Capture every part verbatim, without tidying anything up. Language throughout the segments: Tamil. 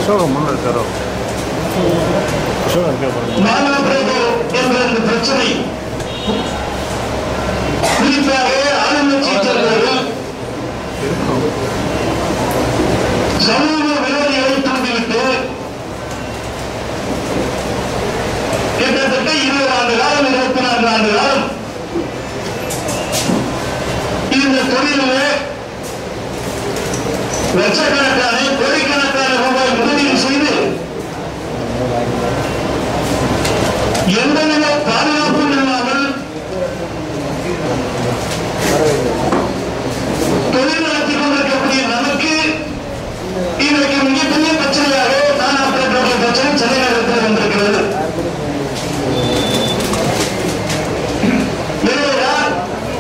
அசோகம் இருக்காரோ அசோகம் என்ற இந்த பிரச்சனை குறிப்பாக ஆளுங்கட்சியை சேர்ந்தவர்கள் சமூக விரோதிகளை தூண்டிவிட்டு கிட்டத்தட்ட இருபது ஆண்டு காலம் இருபத்தி நான்கு ஆண்டு காலம் இந்த தொழிலே லட்சக்கணக்கான கோடிக்கணக்கான ரூபாய் முதலீடு செய்து எந்தவித பாதுகாப்பும் இல்லாமல் தொழில் நடத்தி கொண்டிருக்கக்கூடிய நமக்கு இன்றைக்கு மிகப்பெரிய பிரச்சனையாக நான் ஆபரேட்டருடைய பிரச்சனை சென்னை நகரத்தில் வந்திருக்கிறது. எனவேதான்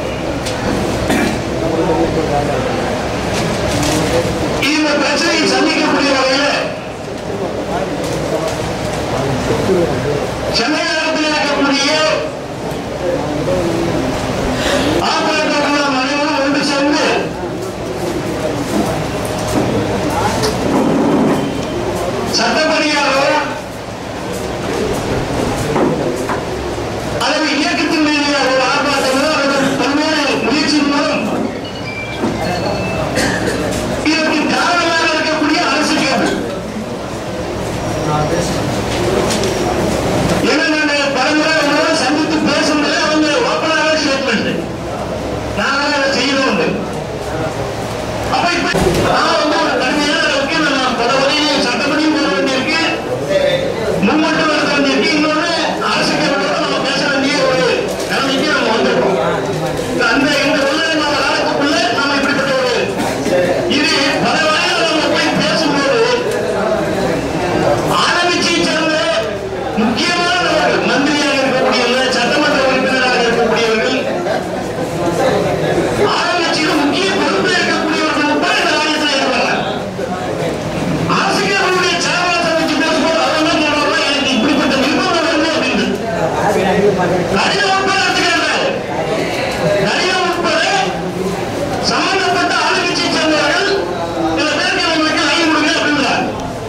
இந்த பிரச்சனையை சந்திக்கக்கூடிய வகையில் சென்னை நகரத்தில் இருக்கக்கூடிய ஆபரேட்டர்கள் அனைவரும் ஒன்று சேர்ந்து சட்டப்படியாக அல்லது இயக்கத்தின் மீது ஒரு ஆர்ப்பாட்டமோ அல்லது பல்வேறு முயற்சியின் மூலம் இதற்கு காரணமாக இருக்கக்கூடிய அரசு கேள்வி என்ன பலமுறை உங்களோட சந்தித்து பேசும்போது அவங்க ஓப்பனாக ஸ்டேட்மெண்ட் நாங்கள் அதை செய்யணும். அப்ப இப்ப நான் வந்து ஒரு கடுமையான அளவுக்கு நம்ம பல வகையிலும் சட்டப்படியும் போட வேண்டியிருக்கு, முன்மட்டு வர வேண்டியிருக்கு, இன்னொன்று அரசு கேள்வியோட நம்ம பேச வேண்டிய ஒரு நிலைமைக்கு நம்ம வந்திருக்கோம். அந்த இந்த உள்ள நம்ம காலத்துக்குள்ள நம்ம இப்படிப்பட்ட ஒரு இது பல வகையில் நம்ம போய் பேசும்போது ஆரம்பிச்சு சேர்ந்த முக்கியமானவர்கள் மந்திரியாக இருக்கக்கூடியவர்கள், சட்டமன்ற உறுப்பினராக இருக்கக்கூடியவர்கள், ஆரம்பிச்சிலும் முக்கிய பொறுப்பில் இருக்கக்கூடியவர்கள் உட்பட இந்த ராஜ்யத்தில் இருப்பாங்க. ஆசிரியர்களுடைய சேவாசம் வச்சு பேசும்போது அவங்க சொல்றாங்க எனக்கு இப்படிப்பட்ட நிர்பந்தம் வருது அப்படின்னு நிறைய உட்பட எடுத்துக்கிறாங்க. நிறைய உட்பட சம்பந்தப்பட்ட ஆளுங்கட்சியை சேர்ந்தவர்கள் சில பேருக்கு அவங்களுக்கு லைன் கொடுங்க அப்படின்றாங்க.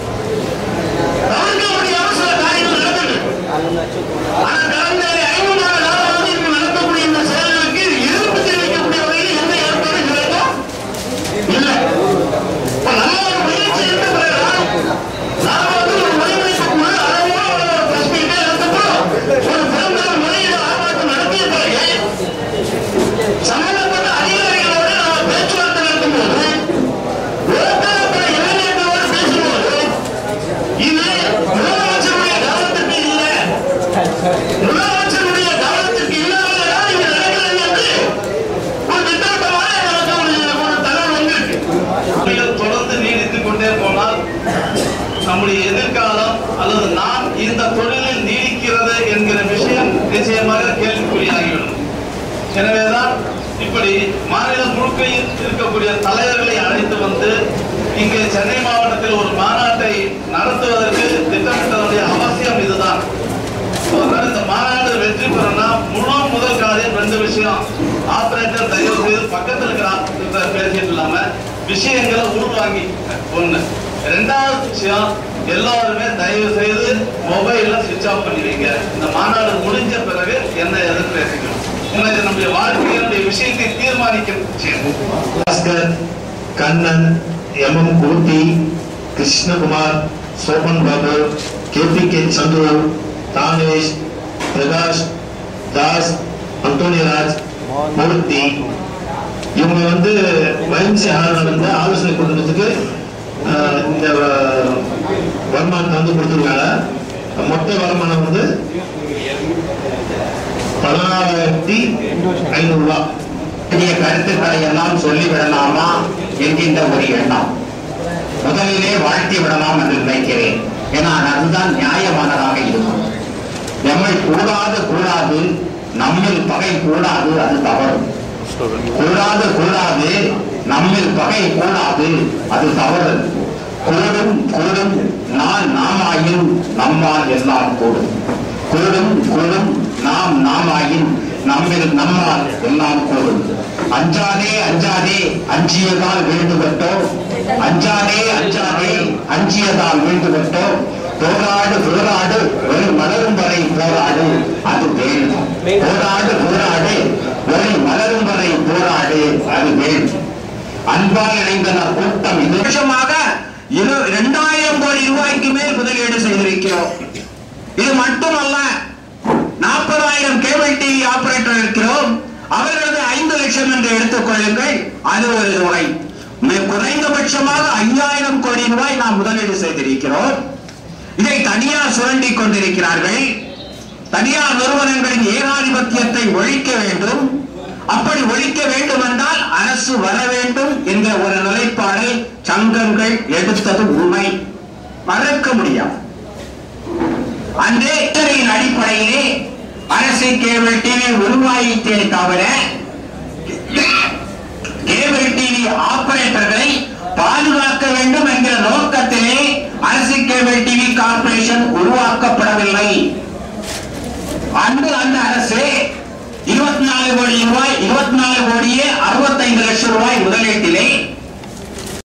தவிர்க்க முடியாம சில காரியங்கள் நடக்குது. ஆனா கடந்த ஐநூறு ஆண்டு காலம் இங்கு நடத்தக்கூடிய இந்த செயல்களுக்கு எதிர்ப்பு தெரிவிக்கக்கூடிய வகையில் எந்த ஏற்பாடும் கிடைக்கும் இல்லை. இப்ப நம்ம ஒரு முயற்சி எடுத்த பிறகுதான் நாம வந்து ஒரு ஒருங்கிணைப்புக்குள்ள அளவோ பிரஸ் மீட்டே எடுத்தப்போ ஒரு பெரும்பாலும் முறையீடு ஆர்ப்பாட்டம் நடத்திய பிறகு சம்பந்தப்பட்ட அதிகாரிகளோடு நாம பேச்சுவார்த்தை நடத்தும் போது ஒருத்தரப்பட இளைஞர்களோடு பேசும்போது இது முதலமைச்சருடைய கவனத்திற்கு இல்லை, முதலமைச்சருடைய கவனத்திற்கு இல்லாமல்தான் இது நடக்கிறது என்று ஒரு திட்டவட்டமாக நமக்கு ஒரு ஒரு தகவல் வந்திருக்கு. தொடர்ந்து நீடித்துக் கொண்டே போனால் நம்முடைய எதிர்காலம் அல்லது நான் இந்த தொழிலில் நீடிக்கிறது என்கிற விஷயம் நிச்சயமாக கேள்விக்குறியாகிவிடும். எனவேதான் இப்படி மாநிலம் முழுக்க இருக்கக்கூடிய தலைவர்களை அழைத்து வந்து இங்கே சென்னை மாவட்டத்தில் ஒரு மாநாட்டை நடத்துவதற்கு திட்டமிட்டதனுடைய அவசியம் இதுதான். இந்த மாநாடு வெற்றி பெறனா முழு முதல் காரியம் ரெண்டு விஷயம். ஆபரேட்டர் தயவு செய்து பக்கத்தில் இருக்கிற பேசிட்டு இல்லாம விஷயங்களை உள்வாங்கி ஒண்ணு. ரெண்டாவது விஷயம், எல்லாருமே தயவு செய்து மொபைல்ல சுவிட்ச் ஆஃப் பண்ணிடுவீங்க. இந்த மாநாடு முடிஞ்ச பிறகு என்ன எதுன்னு பேசிக்கணும். உங்களுக்கு நம்முடைய வாழ்க்கையினுடைய விஷயத்தை தீர்மானிக்கும் விஷயம். பாஸ்கர், கண்ணன், எம் எம் கூர்த்தி, Krishnakumar, Sobhan Babu, K P K Chandru, Dhanesh, Prakash, Das, Anthonyraj, Murthy, இவங்க வந்து வயம்சி ஹால் நடந்த ஆலோசனை கூட்டத்துக்கு இந்த வருமானத்தை வந்து கொடுத்துருக்காங்க. மொத்த வருமானம் வந்து பதினாறாயிரத்தி ஐநூறு ரூபாய். கருத்துக்களை எல்லாம் சொல்லிவிடலாமா என்கின்ற ஒரு எண்ணம் முதலிலே வாழ்த்தி விடலாம் என்று நினைக்கிறேன். ஏன்னா அதுதான் நியாயமானதாக இருக்கும். நம்மை கூடாது கூடாது, நம்மில் பகை கூடாது, அது தவறு. கூடாது கூடாது, நம்மில் பகை கூடாது, அது தவறு. கூடும் கூடும் நான் நாமாயின் நம்மால் எல்லாம் கூடும். கூடும் கூடும் நாம் நாமாயின் நம்மில் நம்மால் எல்லாம் கூடும். அஞ்சாதே அஞ்சாதே அஞ்சியதால் வேண்டுபட்டோ, அஞ்சாதே அஞ்சாதே அஞ்சியதால் மீண்டு விட்டோம். போராடு போராடு ஒரு மலரும் வரை போராடு, அது வேண்டும். போராடு போராடு ஒரு மலரும் வரை போராடு, அது வேண்டும். அன்பால் இணைந்தனர் கூட்டம் இது வருஷமாக இரண்டாயிரம் கோடி ரூபாய்க்கு மேல் முதலீடு செய்திருக்கிறோம். இது மட்டுமல்ல, நாற்பதாயிரம் கேபிள் டிவி ஆபரேட்டர் இருக்கிறோம். அவர்களது ஐந்து லட்சம் என்று எடுத்துக் கொள்ளுங்கள், அது ஒரு தொகை. குறைந்தபட்சமாக ஐயாயிரம் கோடி ரூபாய் நாம் முதலீடு செய்திருக்கிறோம். இதை தனியார் சுரண்டிக் கொண்டிருக்கிறார்கள். தனியார் நிறுவனங்களின் ஏகாதிபத்தியத்தை ஒழிக்க வேண்டும். அப்படி ஒழிக்க வேண்டும் என்றால் அரசு வர வேண்டும் என்ற ஒரு நிலைப்பாடை சங்கங்கள் எடுத்தது உண்மை, மறக்க முடியாது. அந்த அடிப்படையிலே அரசு கேபிள் டிவி உருவாயித்தே தவிர கேபிள் டிவி ஆபரேட்டர்களை பாதுகாக்க வேண்டும் என்கிற நோக்கத்திலே அரசு கேபிள் டிவி கார்பரேஷன் உருவாக்கப்படவில்லை. அன்று அந்த அரசு இருபத்தி நாலு கோடி ரூபாய் இருபத்தி நாலு கோடியே அறுபத்தைந்து லட்சம் ரூபாய் முதல்